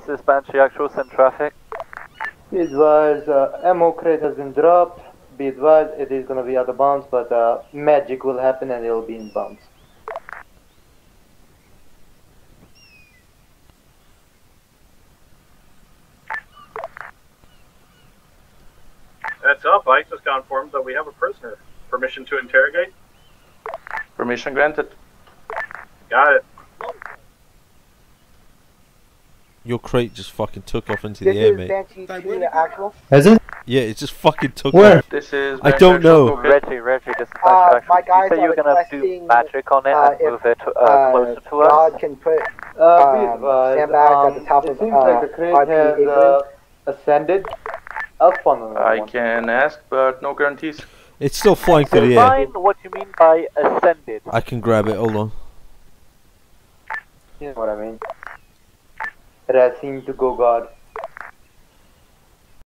This is Banshee Actual, send traffic. Be advised, ammo crate has been dropped. Be advised, it is gonna be out of bounds, but magic will happen and it will be in bounds. That's up. I just got informed that we have a prisoner. Permission to interrogate? Permission granted. Got it. Your crate just fucking took off into the air, mate. Banshee Actual. Has it? Yeah, it just fucking took Where? off. This is. I don't know. Reggie, this is Banshee Actual. My guys You said you were gonna do requesting, magic on it and move it closer to us. God can put Be advised, sandbags at the top it of seems like the crate RP has apron. ascended. I'll funnel I can ask, but no guarantees. It's still flying through the air. Define what you mean by ascended. I can grab it, hold on. You know what I mean. It has seemed to go God.